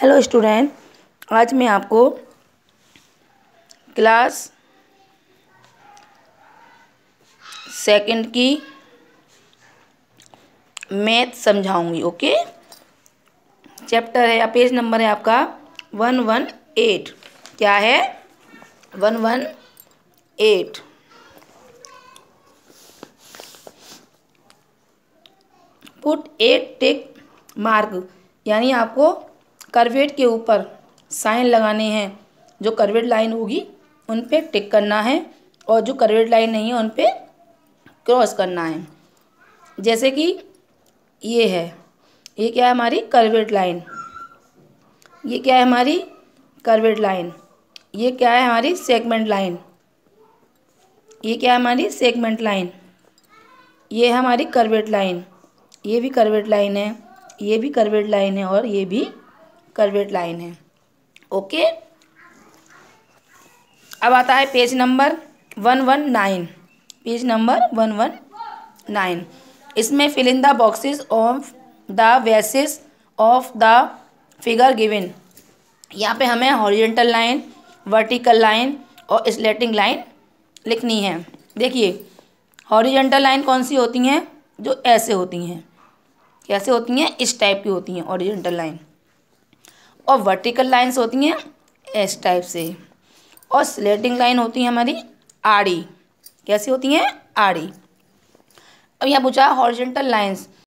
Hello student, आज मैं आपको क्लास सेकंड की मैथ समझाऊंगी। ओके, चैप्टर है या पेज नंबर है आपका 118। क्या है? 118। पुट एट टिक मार्क, यानी आपको कर्वेट के ऊपर साइन लगाने हैं। जो कर्वेट लाइन होगी उन पे टिक करना है और जो कर्वेट लाइन नहीं है उन पे क्रॉस करना है। जैसे कि ये है, ये क्या है हमारी कर्वेट लाइन, ये क्या है हमारी कर्वेट लाइन, ये क्या है हमारी सेगमेंट लाइन, ये क्या है हमारी सेगमेंट लाइन, ये है हमारी कर्वेट लाइन, ये भी कर्वेट लाइन है, ये भी कर्वेट लाइन है और ये भी कर्वेट लाइन है। ओके, अब आता है पेज नंबर 119। पेज नंबर 119, इसमें fill in the boxes of the basis of the figure given. यहाँ पे हमें हॉरिजॉन्टल लाइन, वर्टिकल लाइन और स्लैंटिंग लाइन लिखनी है। देखिए, हॉरिजॉन्टल लाइन कौन सी होती हैं? जो ऐसे होती हैं। कैसे होती हैं? इस टाइप की होती हैं हॉरिजॉन्टल लाइन। और वर्टिकल लाइंस होती हैं इस टाइप से। और स्लैंटिंग लाइन होती है हमारी आड़ी। कैसी होती हैं? आड़ी। अब यहाँ पूछा हॉरिजॉन्टल लाइंस,